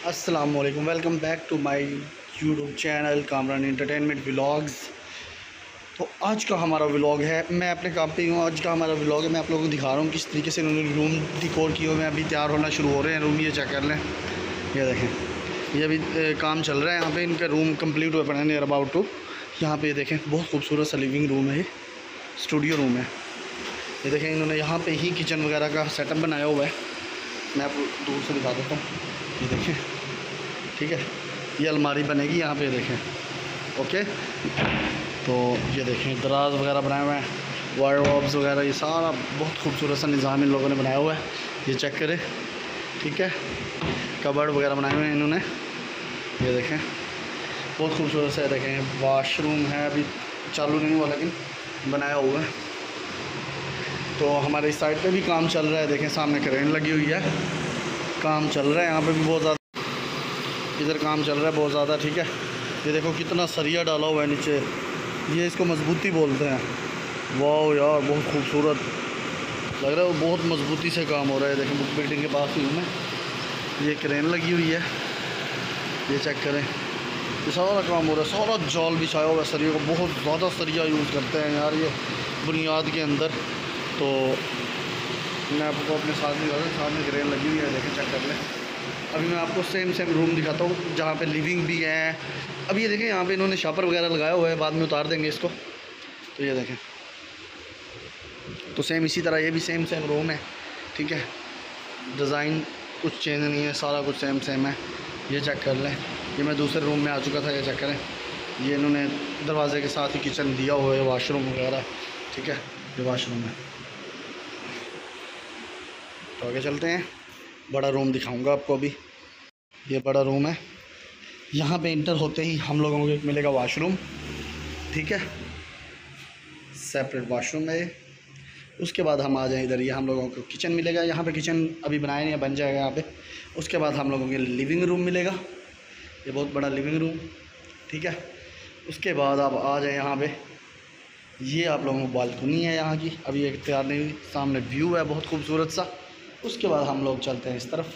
अस्सलाम वालेकुम, welcome back to my YouTube channel Kamran entertainment vlogs. तो आज का हमारा व्लॉग है, मैं अपने काम पे हूँ। आज का हमारा व्लॉग है, मैं आप लोगों को दिखा रहा हूँ किस तरीके से इन्होंने रूम डिकोर किए हुए हैं। अभी तैयार होना शुरू हो रहे हैं रूम, ये चेक कर लें। ये देखें, ये अभी काम चल रहा है यहाँ पे। इनका रूम कंप्लीट हुए पड़े नियर अबाउट टू। यहाँ पे ये देखें, बहुत खूबसूरत सा लिविंग रूम है, ये स्टूडियो रूम है। ये देखें, इन्होंने यहाँ पे ही किचन वगैरह का सेटअप बनाया हुआ है। मैं आपको दूर से दिखा देता हूँ। ये देखें, ठीक है, ये अलमारी बनेगी यहाँ पे, देखें। ओके, तो ये देखें, दराज वगैरह बनाए हुए हैं, वार्डरोब्स वगैरह, ये सारा बहुत खूबसूरत सा निज़ाम इन लोगों ने बनाया हुआ है। ये चेक करें, ठीक है। कबर्ड वगैरह बनाए हुए हैं इन्होंने, ये देखें, बहुत खूबसूरत सा। देखें, वाशरूम है, अभी चालू नहीं हुआ लेकिन बनाया हुआ है। तो हमारे इस साइड पे भी काम चल रहा है। देखें, सामने क्रेन लगी हुई है, काम चल रहा है यहाँ पे भी बहुत ज़्यादा। इधर काम चल रहा है बहुत ज़्यादा, ठीक है। ये देखो कितना सरिया डाला हुआ है नीचे, ये इसको मजबूती बोलते हैं। वाह यार, बहुत खूबसूरत लग रहा है, बहुत मजबूती से काम हो रहा है। देखें, बुक बिल्डिंग के पास ही हूँ मैं। ये क्रेन लगी हुई है, ये चेक करें, ये सारा काम हो रहा है। सारा जाल बिछाया हुआ है सरिया को, बहुत ज़्यादा सरिया यूज़ करते हैं यार ये बुनियाद के अंदर। तो मैं आपको अपने साथ में सामने क्रेन लगी हुई है, देखें, चेक कर लें। अभी मैं आपको सेम रूम दिखाता हूँ जहाँ पे लिविंग भी है। अभी ये देखें, यहाँ पे इन्होंने शापर वगैरह लगाया हुआ है, बाद में उतार देंगे इसको। तो ये देखें, तो सेम इसी तरह ये भी सेम रूम है, ठीक है। डिज़ाइन कुछ चेंज नहीं है, सारा कुछ सेम है। ये चेक कर लें, ये मैं दूसरे रूम में आ चुका था, ये चेक करें। ये इन्होंने दरवाजे के साथ ही किचन दिया हुआ है, वाशरूम वगैरह, ठीक है। ये वाशरूम है। तो आगे चलते हैं, बड़ा रूम दिखाऊंगा आपको अभी। ये बड़ा रूम है, यहाँ पे इंटर होते ही हम लोगों को एक मिलेगा वाशरूम, ठीक है, सेपरेट वाशरूम है। उसके बाद हम आ जाएं इधर, ये हम लोगों को किचन मिलेगा। यहाँ पे किचन अभी बनाया नहीं है, बन जाएगा यहाँ पे। उसके बाद हम लोगों के लिविंग रूम मिलेगा, ये बहुत बड़ा लिविंग रूम, ठीक है। उसके बाद आप आ जाए यहाँ पे, ये आप लोगों को बालकनी है यहाँ की, अभी एक तैयार नहीं हुई। सामने व्यू है बहुत खूबसूरत सा। उसके बाद हम लोग चलते हैं इस तरफ,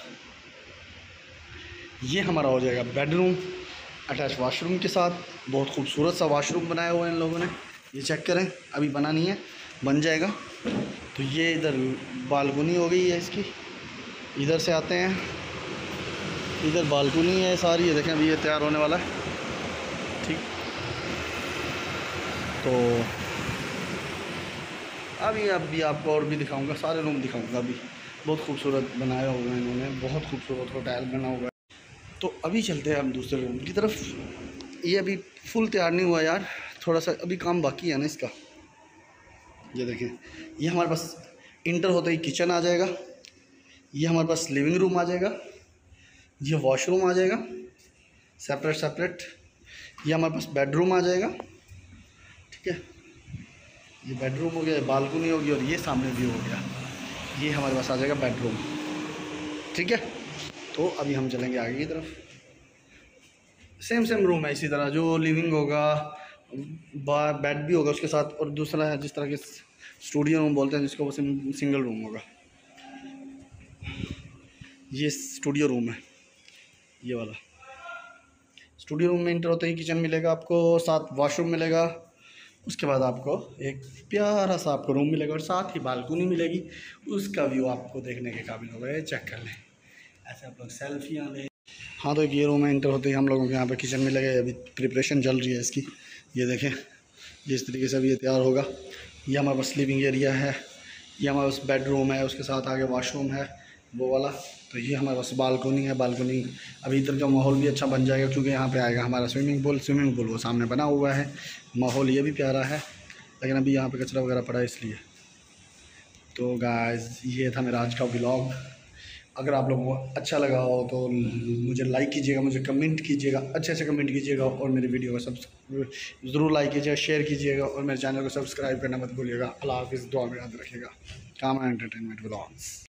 ये हमारा हो जाएगा बेडरूम अटैच वाशरूम के साथ। बहुत खूबसूरत सा वाशरूम बनाया हुआ है इन लोगों ने, ये चेक करें। अभी बना नहीं है, बन जाएगा। तो ये इधर बालकनी हो गई है इसकी। इधर से आते हैं, इधर बालकनी है सारी, ये देखें, अभी ये तैयार होने वाला है, ठीक। तो अभी आपको और भी दिखाऊंगा, सारे रूम दिखाऊंगा। अभी बहुत खूबसूरत बनाया हुआ है इन्होंने, बहुत खूबसूरत होटल बना हुआ है। तो अभी चलते हैं हम दूसरे रूम की तरफ। ये अभी फुल तैयार नहीं हुआ यार, थोड़ा सा अभी काम बाकी है ना इसका। ये देखें, ये हमारे पास इंटर होते ही किचन आ जाएगा, ये हमारे पास लिविंग रूम आ जाएगा, ये वॉशरूम आ जाएगा सेपरेट। ये हमारे पास बेडरूम आ जाएगा, ठीक है। ये बेडरूम हो गया, बालकनी होगी, और ये सामने व्यू हो गया। ये हमारे पास आ जाएगा बेडरूम, ठीक है। तो अभी हम चलेंगे आगे की तरफ। सेम रूम है इसी तरह, जो लिविंग होगा, बेड भी होगा उसके साथ, और दूसरा है जिस तरह के स्टूडियो रूम बोलते हैं जिसको, वो सिंगल रूम होगा। ये स्टूडियो रूम है, ये वाला स्टूडियो रूम में इंटर होते ही किचन मिलेगा आपको, साथ वॉशरूम मिलेगा। उसके बाद आपको एक प्यारा सा आपको रूम मिलेगा, और साथ ही बालकनी मिलेगी। उसका व्यू आपको देखने के काबिल होगा, चेक कर लें। ऐसे आप लोग सेल्फियाँ लें। हाँ, तो एक ये रूम है, इंटर होते ही हम लोगों के यहाँ पे किचन मिलेगा। अभी प्रिपरेशन चल रही है इसकी, ये देखें, जिस तरीके से अभी ये तैयार होगा। ये हमारे पास लिविंग एरिया है, ये हमारे पास बेडरूम है, उसके साथ आगे वॉशरूम है वो वाला। तो ये हमारे पास बालकनी है। बालकनी अभी इधर का माहौल भी अच्छा बन जाएगा, क्योंकि यहाँ पे आएगा हमारा स्विमिंग पूल वो सामने बना हुआ है। माहौल ये भी प्यारा है, लेकिन अभी यहाँ पे कचरा वगैरह पड़ा है इसलिए। तो गाइस, ये था मेरा आज का व्लॉग। अगर आप लोगों को अच्छा लगा हो तो मुझे लाइक कीजिएगा, मुझे कमेंट कीजिएगा, अच्छे से कमेंट कीजिएगा, और मेरी वीडियो को ज़रूर लाइक कीजिएगा, शेयर कीजिएगा, और मेरे चैनल को सब्सक्राइब करना मत भूलिएगा। अल्लाह हाफ़िज़, दुआ में याद रखिएगा। Kamran entertainment vlogs.